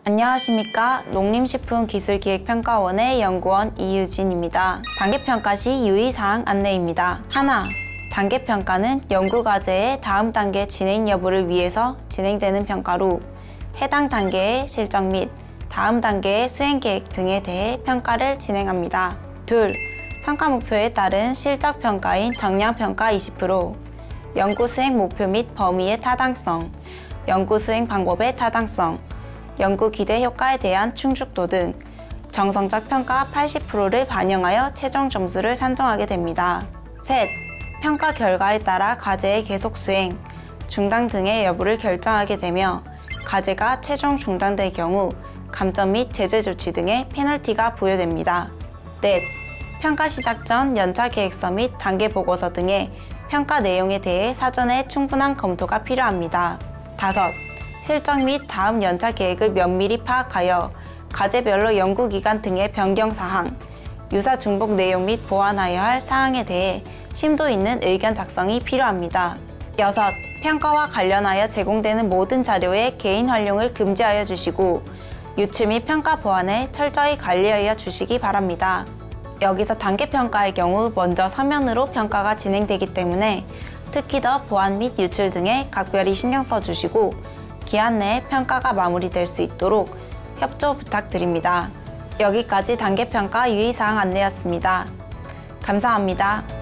안녕하십니까. 농림식품기술기획평가원의 연구원 이유진입니다. 단계평가 시 유의사항 안내입니다. 하나, 단계평가는 연구과제의 다음 단계 진행 여부를 위해서 진행되는 평가로 해당 단계의 실적 및 다음 단계의 수행계획 등에 대해 평가를 진행합니다. 둘, 성과 목표에 따른 실적평가인 정량평가 20%, 연구 수행 목표 및 범위의 타당성, 연구 수행 방법의 타당성, 연구 기대 효과에 대한 충족도 등 정성적 평가 80%를 반영하여 최종 점수를 산정하게 됩니다. 셋, 평가 결과에 따라 과제의 계속 수행, 중단 등의 여부를 결정하게 되며 과제가 최종 중단될 경우 감점 및 제재 조치 등의 페널티가 부여됩니다. 넷, 평가 시작 전 연차 계획서 및 단계 보고서 등의 평가 내용에 대해 사전에 충분한 검토가 필요합니다. 다섯, 실적 및 다음 연차 계획을 면밀히 파악하여 과제별로 연구기간 등의 변경사항, 유사 중복 내용 및 보완하여야 할 사항에 대해 심도 있는 의견 작성이 필요합니다. 여섯, 평가와 관련하여 제공되는 모든 자료의 개인 활용을 금지하여 주시고 유출 및 평가 보완을 철저히 관리하여 주시기 바랍니다. 여기서 단계평가의 경우 먼저 서면으로 평가가 진행되기 때문에 특히 더 보완 및 유출 등에 각별히 신경 써주시고 기한 내에 평가가 마무리될 수 있도록 협조 부탁드립니다. 여기까지 단계평가 유의사항 안내였습니다. 감사합니다.